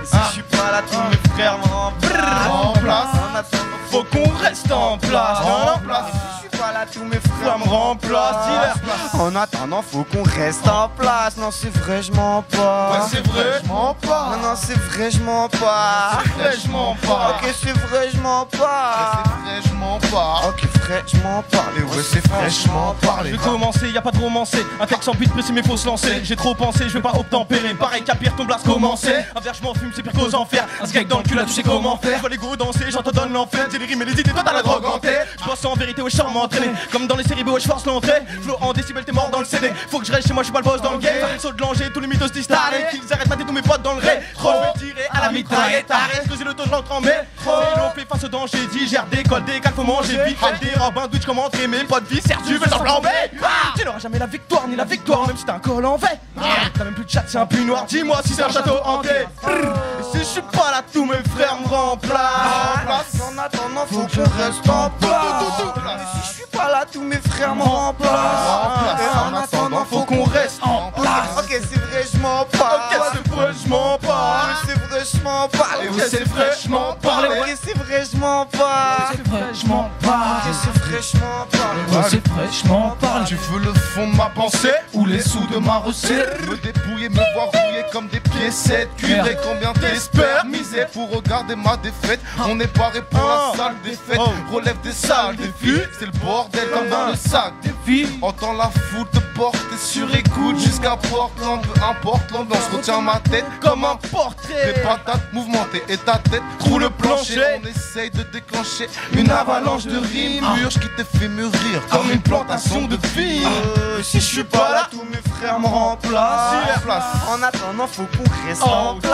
Si je suis pas là, tous mes frères me remplacent. En attendant, faut qu'on reste en place. Si je suis pas là, tous mes frères me remplacent. En attendant, faut qu'on reste en place. Non, c'est vrai, je mens pas. Ouais, c'est vrai, je mens pas. Non, c'est vrai, je mens pas. C'est vrai, je mens pas. Ok, c'est vrai, je mens pas. C'est vrai, je mens pas. Ok, fraîchement parler. Ouais, c'est fraîchement parler. Je vais commencer, y a pas de romancer. Un texte en beat précis mais faut se lancer. J'ai trop pensé, je vais pas obtempérer. Pareil qu'à pire ton blast commencer. Un verre je m'en fume, c'est pire qu'aux enfers. Un skate dans le cul là tu sais comment faire. Je vois les gros danser, j'entends donne l'enfer. J'ai les rimes et les idées, toi t'as la drogue en tête. Je pense en vérité, ouais, je sors m'entraîner. Comme dans les séries B, ouais, je force l'entrée. Flow en décibel, t'es mort dans le CD. Faut que je reste chez moi, je suis pas le boss dans le game. Saut de langer, tous les mythos disent t'arrêtes. Qu'ils arrêtent mater tous mes potes dans le ré. Trop je vais tirer à la mitraillette. Arrête que j'ai le dos, je rentre en métro. Et l'on fait face au danger, digère, décolle, décale, faut manger vite. Des robes, un douche, comment entrer mes potes vie, serre, tu veux sans plan B. Tu n'auras jamais la victoire, ni la victoire, même si t'as un col en V. T'as même plus de chat, c'est un puits noir, dis-moi si c'est un château hanté. Et si je suis pas là, tous mes frères me remplacent. En attendant, faut qu'on reste en place. Et si je suis pas là, tous mes frères me remplacent. En attendant, faut qu'on reste en place. Ok, c'est vrai, je mens pas. Ok, c'est vrai, je mens pas. C'est vrai, je mens pas. Ok, c'est vrai, je mens pas. Ok, c'est vrai, je mens pas. C'est fraîchement parle. Ok, c'est fraîchement pas. C'est fraîchement parle. Tu veux le fond de ma pensée ou les sous de ma recette? Me dépouiller, me voir rouiller comme des piécettes. Cuivrer combien t'espères miser pour regarder ma défaite. On est paré pour la salle des fêtes. Relève des salles des filles. C'est le bordel comme dans le sac des filles. Entends la foule te porter sur écoute jusqu'à Portland. Peu importe l'ambiance, retient ma tête comme un portrait. Des patates mouvementées et ta tête trouve le plancher. On essaye de déclencher une avalanche de rimes. Murge qui te fait mûrir comme une plantation de filles. Si je suis pas là, tous mes frères me remplacent. En attendant, faut qu'on reste en place.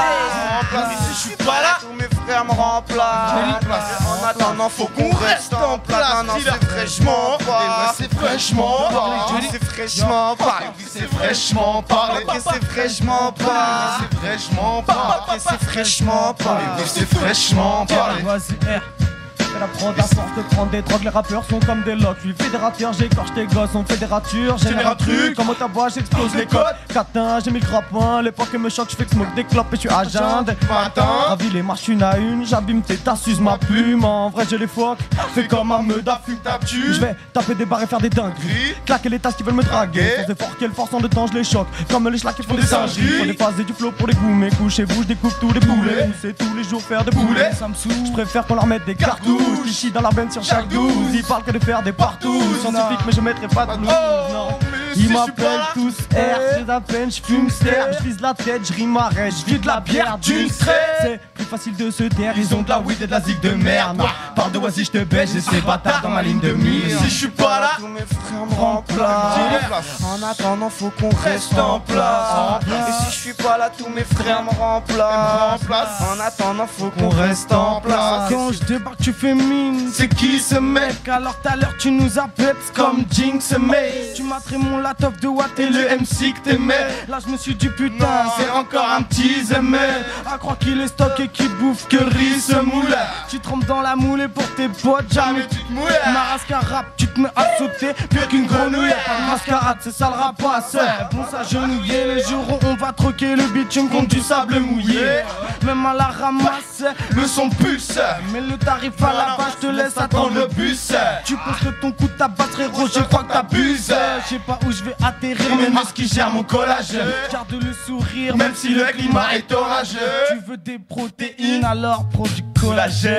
Et si je suis pas là, tous mes frères me remplacent. En attendant, faut qu'on reste en place. Non, c'est fraîchement pas. C'est fraîchement parlé. C'est fraîchement pas. C'est fraîchement parlé. Ok, c'est fraîchement pas. C'est fraîchement parlé. Ok, c'est fraîchement pas. C'est fraîchement parlé. Vas-y, fais la prod à force de prendre des drogues, les rappeurs sont comme des locks. Je suis fédérateur, j'écorche tes gosses, on fait des ratures. Génère un truc, comme au tabac, j'explose les codes. Catin, j'ai mis le grappin, l'époque me choque, je fais que smoke des clopes et je suis agent des matins. Ravi les marches une à une, j'abîme tes tasses, use ma plume. En vrai, je les foque, fais comme un meuda, fume ta tue. Je vais taper des barres et faire des dingueries. Claquer les tasses qui veulent me draguer. Sans effort, quelle force en deux temps, je les choque. Comme les schlacs qui font des singeries. Font des phases et du flow pour les goûts, mes couchez-vous, je découpe tous les poulets. C'est tous les jours faire des boulets, ça me saoule. Je préfère qu'on leur mette des cartouches. Ici dans la benne sur chaque 12, ils parlent que de faire des partout. Scientifique, mais je mettrai pas de blues, non. Ils m'appellent tous R, j'ai à peine, je fume ster, je vise la tête, je rime arrête, je vis de la bière d'une trait. C'est plus facile de se taire, ils ont de la weed et de la zig de merde. Parle de voici, je te baisse, j'ai ces bâtards dans ma ligne de mire. Si je suis pas là, tous mes frères me remplacent. En attendant, faut qu'on reste en place. Et si je suis pas là, tous mes frères me remplacent. En attendant, faut qu'on reste en place. Quand je débarque, tu fais mine. C'est qui ce mec? Alors tout à l'heure, tu nous appelles comme Jinx et May. Tu m'as trait mon latop de Watt et le MC que t'aimais. Là, je me suis dit putain, c'est encore un petit zémel. À croire qu'il est stock et qu'il bouffe que riz se moule. Tu trempes dans la moule et pour tes potes, jamais tu te mouilles. Marasca rap, tu te mets à sauter, pire qu'une grenouille. Pas de mascarade, c'est ça le rapace. Bon s'agenouiller, les jours où on va troquer le bitume contre du sable mouillé. Même à la ramasse, Le son pulse. mais le tarif à la base, je te laisse attendre le bus. Tu penses que ton coup de tabac frérot, je crois que t'abuses. Je sais pas où je vais atterrir, mais moi ce qui gère mon collage. Garde le sourire, même si le climat est orageux. Tu veux des protéines, alors prends du collagène.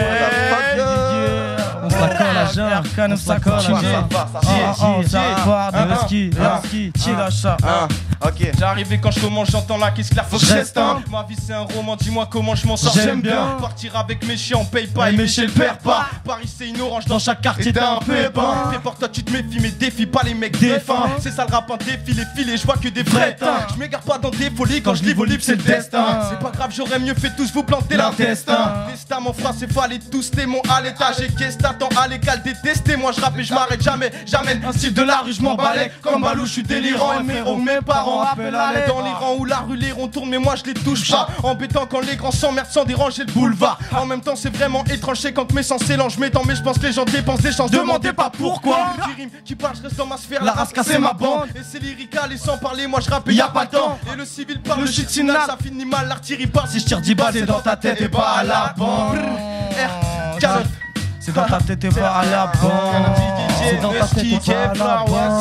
On s'accole à jeun, on s'accole à jeun. Ça part de ski, ça. Ok. J'arrive quand je commence, j'entends la caisse claire, faut que je reste hein. Ma vie c'est un roman, dis-moi comment je m'en sors. J'aime bien partir avec mes chiens, on paye pas et mes mes chiens chiens le le perdent perdent pas. pas. Paris c'est une orange, dans chaque quartier t'as un pépin. Fais fort toi tu te méfies, mais défie pas les mecs défunts. C'est ça le rap, un défi, les filets, je vois que des vrais teints. Je m'égare pas dans des folies, quand je lis vos livres c'est le destin. C'est pas grave, j'aurais mieux fait tous vous planter l'intestin. Destin m'en phrase, c'est fallait tous tes mots à l'étage. Et qu'est-ce t'attends à l'école, détester. Moi je rappe et je m'arrête jamais. J'amène un style de la rue, je m'en balais. Comme Balou, je suis délirant. Et mes parents appellent à l'aide. Dans les rangs où la rue les ronds tourne, mais moi je les touche pas. Embêtant quand les grands s'emmerdent sans déranger le boulevard. En même temps, c'est vraiment étrange, c'est quand mes sens s'élangent. Mais je pense que les gens dépensent des chances. Demandez pas pourquoi. Qui rime, qui parle, je reste dans ma sphère. La race c'est ma bande. Et c'est lyrical et sans parler, moi je rappe et y'a pas de temps. Et le civil parle, le shit sinal, ça finit mal, l'artillerie part. Si je tire 10 balles, c'est dans ta tête et pas à la bande. C'est dans ta tête et pas à la bande. C'est dans ta tête et pas à la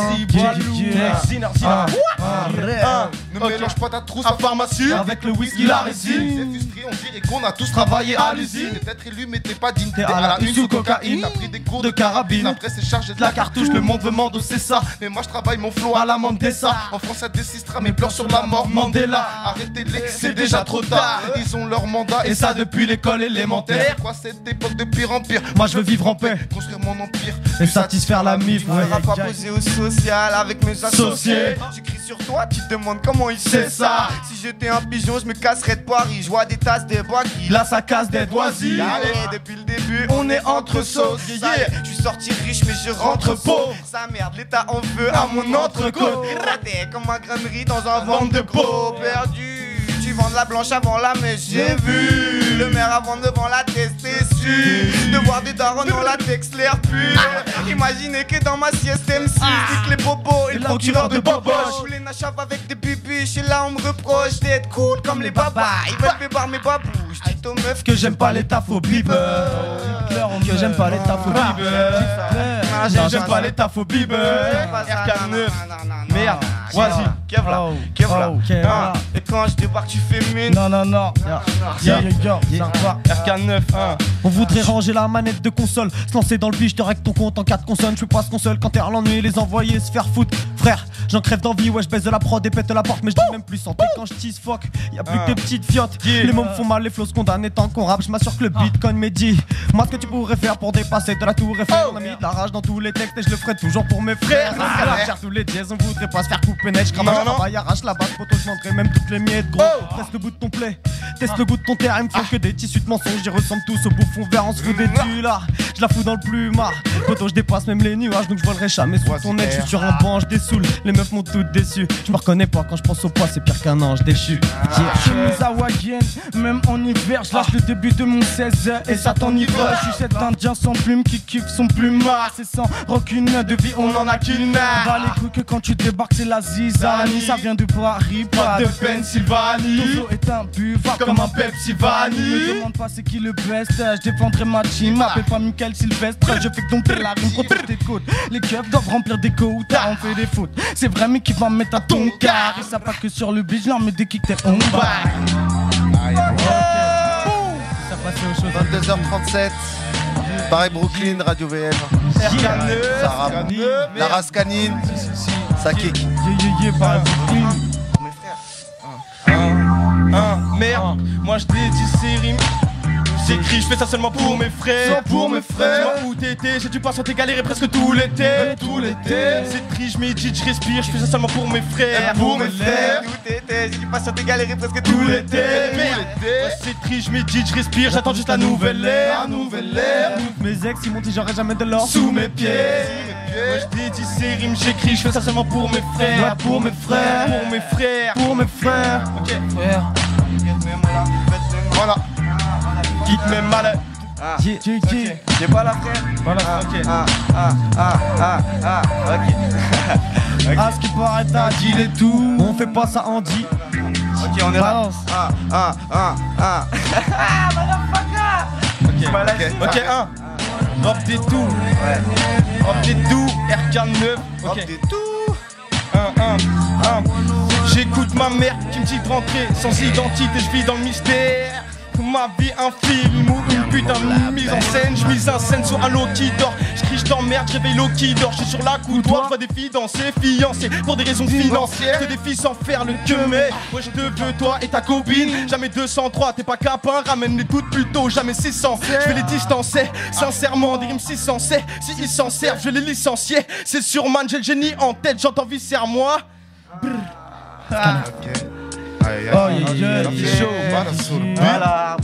bande. Ne mélange pas ta trousse à pharmacie avec le whisky, la résine. C'est frustré, on dirait qu'on a tous travaillé à l'usine. T'es peut-être élu mais t'es pas digne. T'es à la une sous cocaïne. T'as pris des cours de carabine. Après c'est chargé de la cartouche. Le monde veut m'endosser ça. Mais moi je travaille mon flow à la Mandessa. En France ça désistera mais pleure sur la mort Mandela. Arrêtez-les, c'est déjà trop tard. Ils ont leur mandat et ça depuis l'école élémentaire. Quoi cette époque de pire en pire. Moi je veux vivre en paix, construire mon empire et satisfaire la mif. Je ne pas poser au social avec mes associés. J'écris sur toi, tu te demandes comment il sait ça. Si j'étais un pigeon, je me casserais de Paris. Je vois des tasses, des bois qui là ça casse des doisiers. Allez, depuis le début, on est entre sauces. Je suis sorti riche, mais je rentre pauvre. Sa merde, l'État en veut à mon entrecôte. Raté comme un grainerie dans un ventre de peau. Perdu, tu vends de la blanche avant la mèche. J'ai vu le maire avant devant la tête déçu de voir des darons dans la texte l'air pur. Imaginez que dans ma sieste MC c'est les bobos et le procureur de boboche. Je voulais nachave avec des bibiches et là on me reproche d'être cool comme les babas. Ils veulent bébar mes babous. Je dis aux meufs que j'aime pas les taphobes. Que j'aime pas les taphobes. J'aime pas les taphobes. RK9. Merde. Vas-y. Kevla. Et quand je débarque tu fais mine. Non. RK9. On voudrait ranger la manette de console, se lancer dans le biche, te règle ton compte en 4 consonnes. Je fais pas ce console quand t'es à l'ennui, les envoyer se faire foutre. Frère, j'en crève d'envie, ouais je baisse de la prod et pète la porte. Mais je dis même plus santé quand je tease fuck. Y'a plus que des petites fiottes. Les mots me font mal, les flows se condamnent tant qu'on rappe. Je m'assure que le bitcoin m'est dit. Moi ce que tu pourrais faire pour dépasser de la tour Eiffel. On a mis de la rage dans tous les textes et je le ferai toujours pour mes frères. Cher tous les dièses, on voudrait pas se faire couper net. Je crame un travail, arrache la base, photo, je montrerai même toutes les miettes gros. Teste le bout de ton play, teste le bout de ton terre. Il me faut que des tissus de mensonges, j'y ressemble tous au bouffon vert. On se fout des tu là, je la fous dans le plumard. Photo, je dépasse même les nuages, donc je volerai jamais sous ton nez. Je suis sur un banc, je dessoule, les meufs m'ont toutes déçu. Je me reconnais pas quand je pense au poids, c'est pire qu'un ange déchu. Chemise hawaïenne, même en hiver, je lâche le début de mon 16 et ça t'enivre. Je suis cet indien sans plume qui kiffe son plumard. C'est sans rancune de vie, on en a qu'une. Va les couilles que quand tu débarques, c'est la zizanie. Ça vient de Paris, pas de Pennsylvanie. Ton flow est un buvard comme un Pepsi Vanille. Me demande pas c'est qui le best, je défendrai ma team. M'appelle pas Michael Sylvestre, je fais que dompter la rime, protège tes côtes. Les keufs doivent remplir des quotas, on fait des fautes. C'est vrai mais qui va me mettre à ton car. Ils savent pas que sur le beat, je leur mets des kicks, t'es on va. Ça passe aux choses. 22h37. Pareil Brooklyn, Radio VM. Sarah, la race canine. Ça kick. Pareil Brooklyn. Merde, moi je dédie ces rimes. J'écris, je fais ça seulement pour mes frères. Pour mes frères. Dis-moi où t'étais, j'ai dû passer tes galéré presque tout l'été. C'est triste, je médite, je respire, je fais ça seulement pour mes frères. Pour mes frères. Où t'étais, j'ai dû passer tes galéré presque tout l'été. C'est triste, je médite, je respire, j'attends juste la nouvelle ère. Mes ex ils m'ont dit j'aurais jamais de l'or Sous mes pieds. Moi je dédie ces rimes, j'écris, je fais ça seulement pour mes frères. Pour mes frères. Pour mes frères. Pour mes frères. Ok. Voilà. Quitte mes malades. J'ai pas la frère. Voilà, ok. Ok. À ce qui paraît t'as dit les tout. On fait pas ça en dit. Ok, on est là. Ok, 1. Drop des tout. Drop des tout. RK9. Ok. Des tout. 1. J'écoute ma mère qui me dit de rentrer sans identité, je vis dans le mystère. Ma vie un film ou une putain de mise en scène. Je mise en scène sur un lot qui dort. Je crie, je t'emmerde, je réveille l'eau qui dort. Je suis sur la coudoir, je vois des filles danser, fiancées pour des raisons financières. Que des filles sans faire le que mais. Ouais je te veux toi et ta copine. Jamais 203, t'es pas capin, ramène les toutes plutôt. Jamais 600, je vais les distancer. Sincèrement, des rimes 600, si ils s'en servent, je vais les licencier. C'est sûr man, j'ai le génie en tête, j'entends viscère moi. Ok. Oh yeah, chaud. Voilà, sur le beat. Voilà. Bala,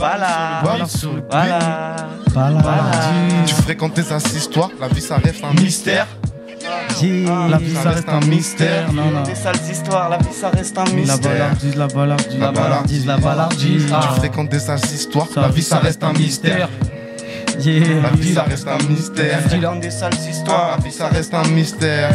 Tu fréquentes des assistoires, la vie ça reste un mystère. La vie ça reste un mystère. Des sales histoires, la vie ça reste un mystère. La balardise. Tu fréquentes des assistoires, la vie ça reste un mystère. La vie ça reste un mystère. Des sales histoires, La vie ça reste un mystère.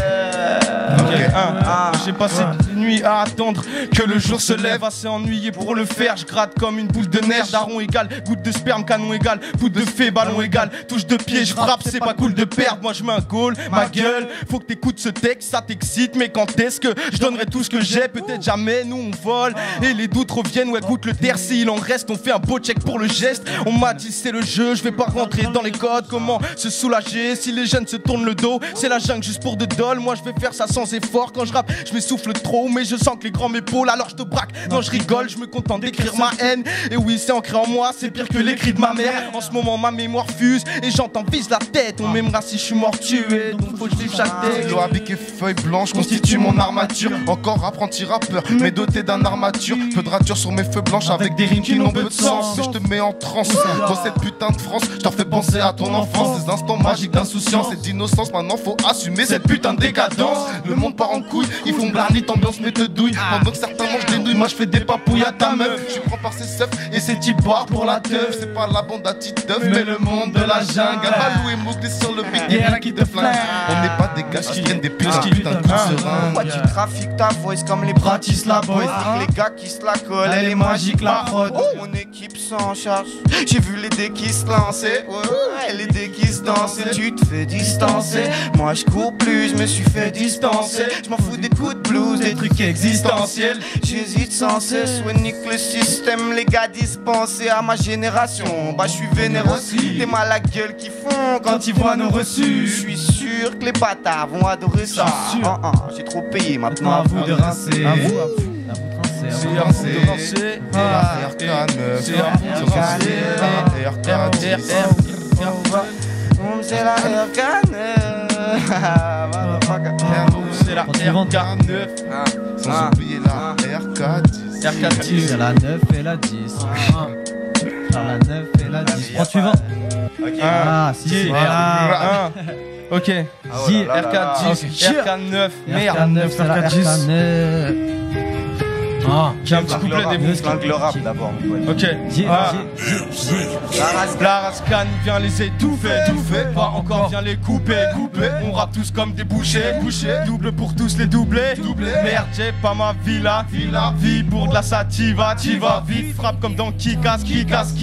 J'ai passé des nuits à attendre que le jour se lève, assez ennuyé pour le faire. Je gratte comme une boule de neige, daron égal, goutte de sperme, canon égal, poudre de fée, ballon égal, touche de pied, je frappe, c'est pas cool de perdre. Moi je mets un goal, ma gueule, faut que t'écoutes ce texte, ça t'excite. Mais quand est-ce que je donnerai tout ce que j'ai? Peut-être jamais, nous on vole et les doutes reviennent. Ouais, goûte le terre, s'il en reste, on fait un beau check pour le geste. On m'a dit c'est le jeu, je vais pas rentrer dans les codes. Comment se soulager si les jeunes se tournent le dos? C'est la jungle juste pour de dol, moi je vais faire ça sans effort. Quand je rappe, je m'essouffle trop, mais je sens que les grands m'épaulent, alors je te braque. Non, je rigole, je me contente d'écrire ma haine. Et oui, c'est ancré en moi, c'est pire que les cris de ma mère. En ce moment, ma mémoire fuse et j'entends vise la tête. On m'aimera si je suis mort tué, donc faut que je vive chaque tête. L'eau avec et feuilles blanches constitue mon armature. Encore apprenti rappeur, mais doté d'un armature. Peu de rature sur mes feux blanches avec des rimes qui n'ont peu de sens. Mais je te mets en transe dans cette putain de France. Je t'en fais penser à ton enfance, des instants magiques d'insouciance et d'innocence. Maintenant faut assumer cette putain de décadence. Le monde part en couille, ils font blarnit, ambiance mais te douille. Pendant que certains mangent des nouilles, moi je fais des papouilles à ta meuf. Je prends par ses seufs et ses types boire pour la teuf. C'est pas la bande à Titeuf, mais le monde de la jungle. Balou et Mowgli sur le beat, y'a rien qui te flingue. On n'est pas des gars qui prennent des putains de coups de seringue. Pourquoi tu trafiques ta voice comme les Bratislava boys? Les gars qui se la collent, elle est magique la prod. Mon équipe s'en charge. J'ai vu les dés qui se lançaient, les dés qui se dansaient. Tu te fais distancer, moi je cours plus, je me suis fait distancer. Je m'en fous des coups de blues, des trucs existentiels. J'hésite sans cesse, ouais nique le système. Les gars dispensés à ma génération, bah je suis vénère aussi. Des mal à gueule qui font quand ils voient nos reçus. Je suis sûr que les bâtards vont adorer ça. J'ai trop payé, maintenant à vous de rincer. À vous de C'est à vous de rincer. RK9, C'est à vous de rincer. RK10. C'est la RK9. C'est la RK9. Sans oublier la RK10. RK10. C'est la 9 et la 10. La 9 et la 10. Prends suivant. Ah, si. Voilà. Ok. RK10, RK9. Merde. RK9, c'est la RK9. J'ai un petit couplet des boucles. Flingue le rap d'abord, mon pote. Ok. La Rascan vient les étouffer. Pas encore vient les couper. On rappe tous comme des bouchers. Double pour tous les doublés. Merde, j'ai pas ma villa. Vie pour de la sativa. T'y vas vite, frappe comme dans qui casse qui.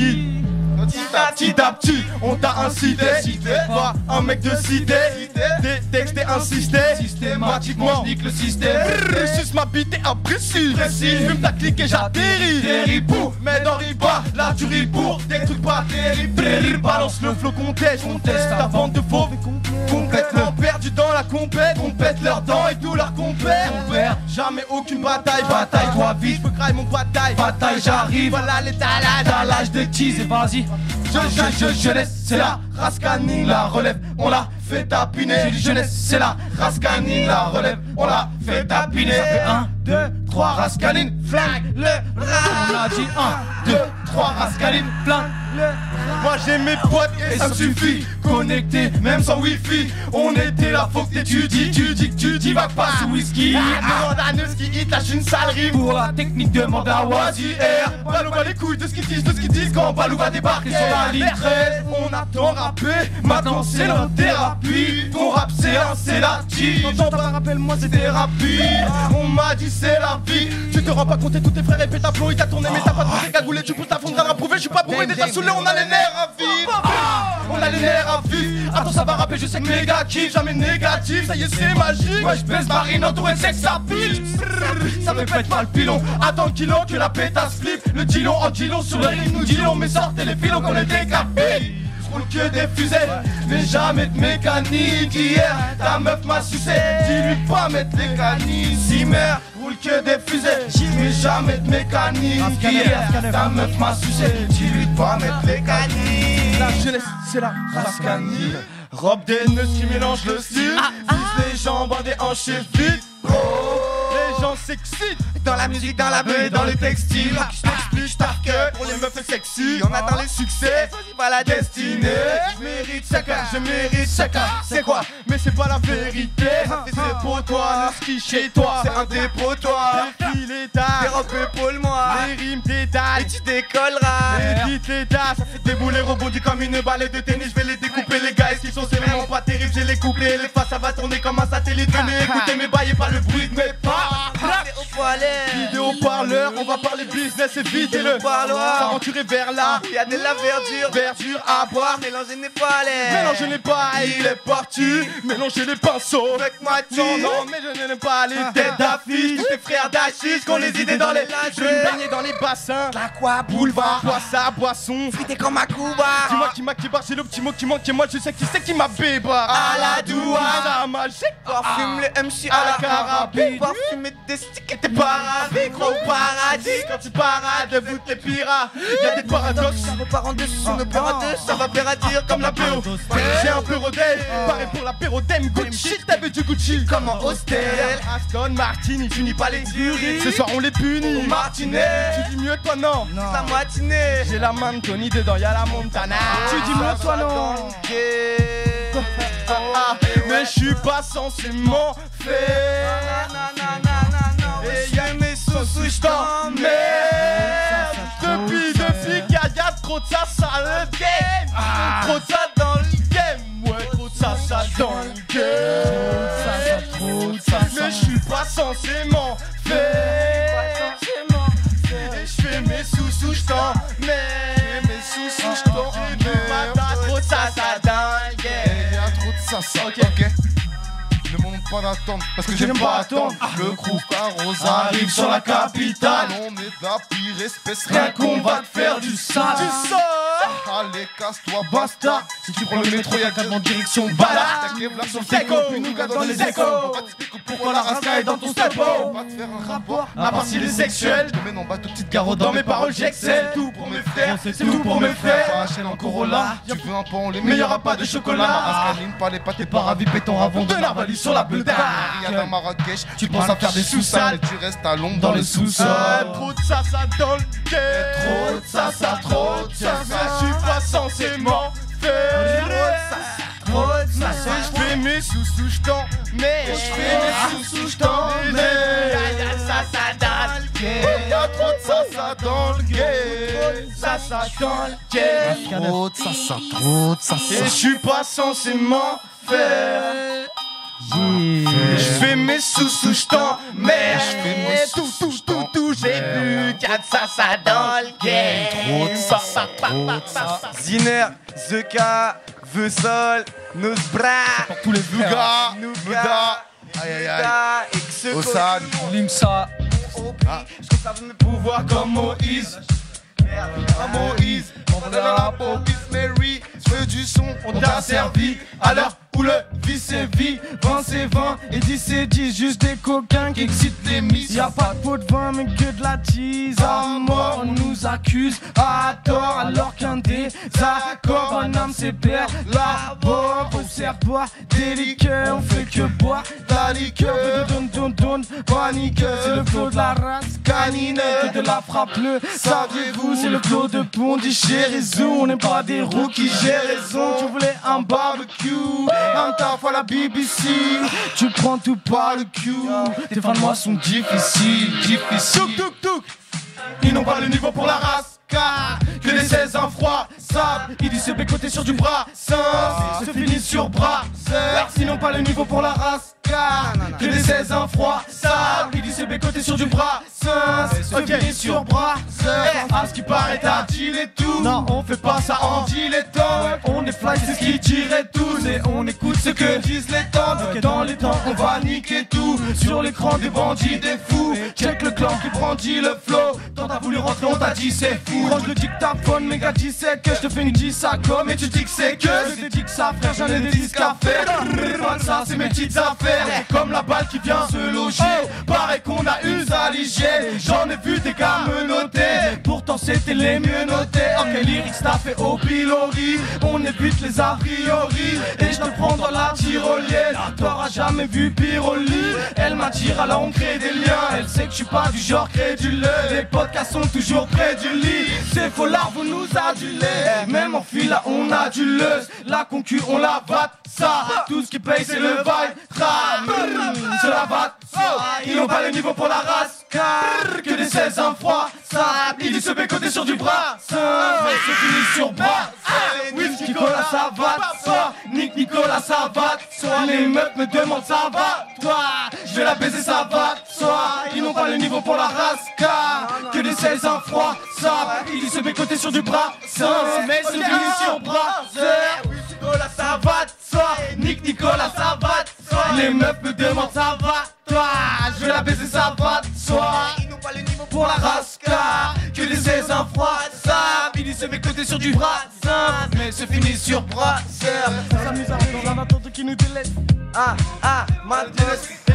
Petit à petit, on t'a incité. Pas un mec de cité. Des textes et insisté. Systématiquement, je nique le système. Suce ma bite et apprécie. Fume ta clique et j'atterris. Terrible, mais dans Riba, là tu ris pour des trucs pas terribles. Balance le flow conteste ta vente de faux. Complètement perdu dans la compète. On pète leurs dents et tout leur compère. On perd jamais aucune bataille. Bataille-toi vite, je peux crailler mon bataille. J'arrive, voilà l'étalage. À l'âge de tease et vas-y. Je laisse, c'est la Rascanine, la relève, on l'a fait tapiner. Je laisse, c'est la Rascanine, la relève, on l'a fait tapiner. Ça fait 1, 2, 3 Rascanine, flingue le rap. On a dit 1, 2, 3 Rascanine, flingue le rap. Moi j'ai mes potes et ça me suffit. Connecté, même sans wifi. On était là, faut que t'étudies. Tu dis que tu vas pas sous whisky. Demande à Neus qui hit, lâche une sale rime. Pour la technique, demande à Wazir. Balou va les couilles de ce qu'ils disent, quand Balou va débarquer sur la ligne 13. On a tant rappé, maintenant c'est leur thérapie. Ton rap c'est la G. Quand t'en rappelle-moi c'était rapide. On m'a dit c'est la vie. Tu te rends pas compte et tous tes frères répètent ta flow. Il t'a tourné mais t'as pas trouvé cagoulé. Tu pousses ta fondre à prouver. Je suis pas bourré d'être saoulé, on a les nerfs à vivre. On a les nerfs à vivre. Attends ça va rapper, je sais que méga kiff. Jamais négatif, ça y est c'est magique. Ouais je baisse Marine entouré de sexe à pile. Ça me pète pas le pilon. Attends kilo que la pétasse flip. Le dilon en dilon sur le rythme nous dilons. Mais sortez les filons qu'on est décapés. Roule que des fusées, mais jamais de mécanique. Hier, ta meuf m'a sucé, dis-lui pas mettre les canines. Si mère, roule que des fusées, mais jamais de mécanique. Hier, ta meuf m'a sucé, dis-lui pas mettre les canines. La jeunesse, c'est la Rascanine. Robe des nœuds qui mélange le style. Vise les jambes, des hanches et vite. Les gens s'excitent dans la musique, dans la beuh, dans le textile. Je t'explique par que pour les meufs sexy, on attend les succès, c'est pas la destinée. Je mérite chacun, c'est quoi? Mais c'est pas la vérité. C'est pour toi, le ski chez toi, c'est un dépotoir. Défile l'état, Des robes épaule moi, les rimes détaillent. et tu décolleras. Les petites l'état, ça fait des boulets rebondis comme une balle de tennis. Je vais les découper les gars, est-ce qu'ils sont vraiment pas terribles? J'ai les couplets, les faces ça va tourner comme un satellite. Venez écouter mes bails et pas le bruit de mes pas. Au poilet, Vidéo parleur, on va parler business et vider le parloir. S'aventurer vers là, y'a de la verdure, verdure à boire. mélanger n'est pas l'air. Mélanger les pailles, il est parti. Mélanger les pinceaux. Avec moi tu Non, mais je n'aime pas les têtes d'affiche. Tous tes frères d'Achis Qu'on les idées dans les lages. Je vais me baigner dans les bassins. La quoi, boulevard. Bois ça, boisson. Frité comme un Cuba. Dis-moi qui m'a kibar, c'est le petit mot qui manque. Et moi je sais qui c'est qui m'a bébar. À la douane. Ça magique. Parfume le MC à la carabine. Parfumer des sticks et tes paradis. Crois au paradis. Quand tu parades, vous t'es pirates. Y'a des paradoxes. Ça repart en dessous, nos pères en deux, ça va faire à dire Comme la PO. J'ai un peu rodé. Pareil pour la pérodème. Gucci, t'avais du Gucci. comme en hostel. Aston Martin, tu n'y pas les durées. Ce soir on les punit. Au Martinet. Tu dis mieux toi non. La matinée. J'ai la main de Tony dedans, y'a la Montana. Tu dis mieux toi non. Mais je suis pas censé m'en faire. Et y'a mes sous Je t'emmerde. Depuis qu'il y a trop de ça le game. Trop de ça dans le game. Ouais, trop de ça dans le game. Trop de ça. Mais je suis pas censé m'en faire. Et je fais mes sous-sous, je t'emmerde. Mes sous-sous, je t'emmerde. Trop de ça dans le game. Il y a trop de ça, ok. Ne demande pas d'attendre parce que j'aime pas attendre. Le groupe Arrose arrive sur la capitale. On est de la pire espèce, rien qu'on va te faire du sale. Tu sors. Allez, casse-toi, basta. Si tu prends le métro, y'a qu'à en direction balade. T'as Kevlar sur le Écho, puis nous gars dans les échos. Pas t'expliquer pourquoi la rasca est dans ton step. On va te faire un rapport. À part s'il est sexuel. Je te mène en bas, toute petite carreau Dans mes paroles j'excelle. Tout pour mes frères, c'est tout pour mes frères. Pas HL en Corolla. Tu veux un pan, les Mais y'aura pas de chocolat. Rascaline, pas les pâtes, t'es pas ravi, péton avant De Narvalis sur la bedaine. Riyad à Marrakech, tu penses à faire des sous-sales et tu restes à l'ombre dans le sous-sol. Trop de ça dans le game. Trop de ça, trop de ça. Je suis pas censé m'en faire. Je fais mes sous-sous, je t'en mets. Je fais mes sous-sous, je t'en mets. Y'a ça dans le game. Y'a trop de ça dans le game. Ça dans le game. Trop de ça. Et je suis pas censé m'en faire. Je fais mes sous-sous, je t'en mets. Je fais mes Tout, j'ai vu qu'il y a de ça dans le game. Ziner, Zeka, Vesol, Nosbra, Tous les vieux gars. Nouga. Aïe aïe aïe. Osan. Limsa. Je savais mes pouvoirs comme Moïse. Moïse. On est là pour Miss Mary. Feu du son, on t'a servi. Alors où le vice c'est vie, 20 c'est 20 et 10 c'est 10, juste des coquins qui excitent les miss. Y'a pas de pot de vin mais que de la tease. À mort on nous accuse à tort alors qu'un désaccord un âme c'est père. La boire, observe boire des liqueurs, on fait que boire la liqueur. Donne, panique, c'est le flow de la race canine, que de la frappe le saviez-vous, c'est le flow de Pondy chez Réseau. On n'est pas des rookies, j'ai raison. Tu voulais un barbecue, un taf à la BBC, tu prends tout par le cul. Tes fins de mois sont difficiles. Touk. Ils n'ont pas le niveau pour la race. Car que les 16 ans froid sable. Ils disent se bécoter sur du bras sain. Se finissent sur bras. S'ils n'ont pas le niveau pour la race. Car que les 16 ans froid sable. Ils disent se bécoter sur du bras sain. Se finissent sur bras. À ce qui paraît t'as deal et tout. Non on fait pas ça en dilettant. On est fly c'est ce qui tirait tous. Et on écoute ce que disent les temps. Dans les temps on va niquer tout. Sur l'écran des bandits des fous. Check le clan qui brandit le flow. Quand t'as voulu rentrer on t'a dit c'est fou. Range le dictaphone, méga 17 que je te fais une 10 à com et tu dis que c'est que je te dis que ça frère, j'en ai des disques à faire. Mais pas de ça, c'est mes petites affaires. C'est comme la balle qui vient se loger. Pareil qu'on a eu à l'hygiène. J'en ai vu des gars me noter. Pourtant c'était les mieux notés. Ok, quel lyrics t'as fait au pilori. On évite les a priori et je te prends dans la tyrolienne. T'auras jamais vu Piroli. Elle m'attire alors on crée des liens. Elle sait que je suis pas du genre créduleux. Les podcasts sont toujours près du lit. C'est faux là vous nous adulez. Même en fila on a du leuse. La concu on la batte ça. Tout ce qui paye c'est le vibe. C'est la batte ça. Ils n'ont pas le niveau pour la race. Car que des 16 ans froid. Ça ils se bécotent sur du bras. Ça mais c'est fini sur bras. Whisky Nicolas ça va toi. Nick Nicolas ça va toi. Les meufs me demandent ça va toi. Je vais la baiser ça va toi. Ils n'ont pas le niveau pour la race. Car que des 16 ans froid. Ça ils se bécotent sur du bras. Ça mais c'est fini sur bras. Nicolas ça va toi. Nick Nicolas ça va toi. Les meufs me demandent ça va toi. Je vais la baiser ça va toi. Ils n'ont pas le niveau pour la race. Car que les 16 ans froid. Ça ils se bécotent sur du bras. Mais c'est fini sur bras. Ça s'amuse à rire dans un attente qui nous délaisse. maintenant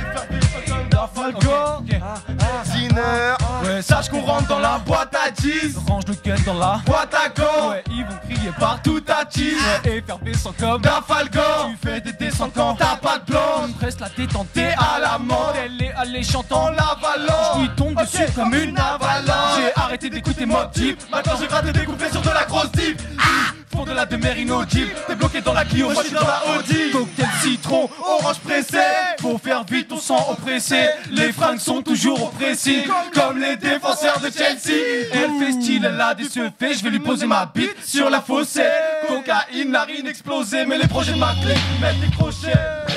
Falco, Dinner. Ouais, sache qu'on rentre dans la boîte à 10. range le gun dans la. Boîte à gants. Ouais, ils vont crier Partout à 10. Ouais, effervescent comme D'un falcon. tu fais des descentes quand T'as pas de blonde. presse la détente. T'es à la mort. Elle est allée En chantant. l'avalanche. Je lui tombe dessus comme une avalanche. J'ai arrêté d'écouter Mob Deep. Maintenant j'ai gratté des couplets sur de la grosse deep. Fond de la demeure inaudible. T'es bloqué dans la Clio. Moi je suis dans la Audi. Cocktail citron. Orange pressé. Faut faire vite, on sent oppressé. Les fringues sont toujours oppressées. Comme les défenseurs de Chelsea. Elle fait style, elle a des cheveux faits. Je vais lui poser ma bite Sur la fossée. Cocaïne, narine explosée. Mais les projets de ma clé mettent des crochets.